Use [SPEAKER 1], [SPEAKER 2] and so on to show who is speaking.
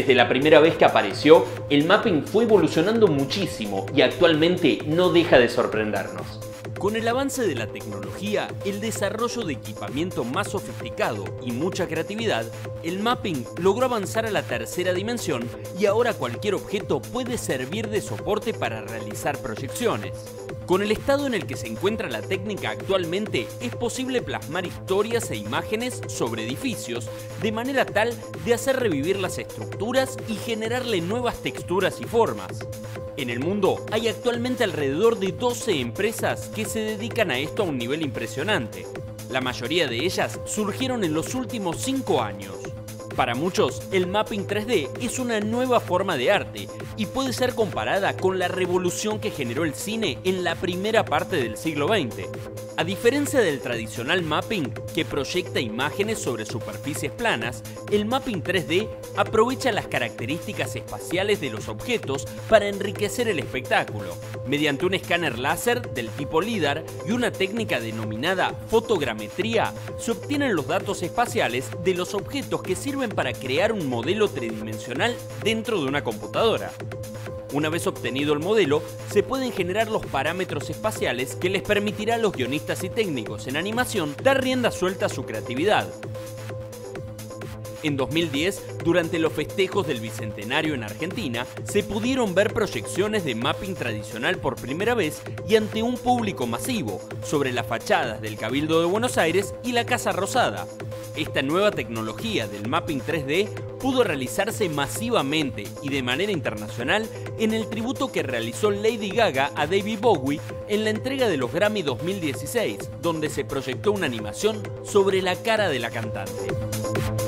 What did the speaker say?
[SPEAKER 1] Desde la primera vez que apareció, el mapping fue evolucionando muchísimo y actualmente no deja de sorprendernos.
[SPEAKER 2] Con el avance de la tecnología, el desarrollo de equipamiento más sofisticado y mucha creatividad, el mapping logró avanzar a la tercera dimensión y ahora cualquier objeto puede servir de soporte para realizar proyecciones. Con el estado en el que se encuentra la técnica actualmente, es posible plasmar historias e imágenes sobre edificios de manera tal de hacer revivir las estructuras y generarle nuevas texturas y formas. En el mundo hay actualmente alrededor de 12 empresas que se dedican a esto a un nivel impresionante. La mayoría de ellas surgieron en los últimos 5 años. Para muchos, el mapping 3D es una nueva forma de arte y puede ser comparada con la revolución que generó el cine en la primera parte del siglo XX. A diferencia del tradicional mapping, que proyecta imágenes sobre superficies planas, el mapping 3D aprovecha las características espaciales de los objetos para enriquecer el espectáculo. Mediante un escáner láser del tipo LIDAR y una técnica denominada fotogrametría, se obtienen los datos espaciales de los objetos que sirven para crear un modelo tridimensional dentro de una computadora. Una vez obtenido el modelo, se pueden generar los parámetros espaciales que les permitirá a los guionistas y técnicos en animación dar rienda suelta a su creatividad. En 2010, durante los festejos del Bicentenario en Argentina, se pudieron ver proyecciones de mapping tradicional por primera vez y ante un público masivo, sobre las fachadas del Cabildo de Buenos Aires y la Casa Rosada. Esta nueva tecnología del mapping 3D pudo realizarse masivamente y de manera internacional en el tributo que realizó Lady Gaga a David Bowie en la entrega de los Grammy 2016, donde se proyectó una animación sobre la cara de la cantante.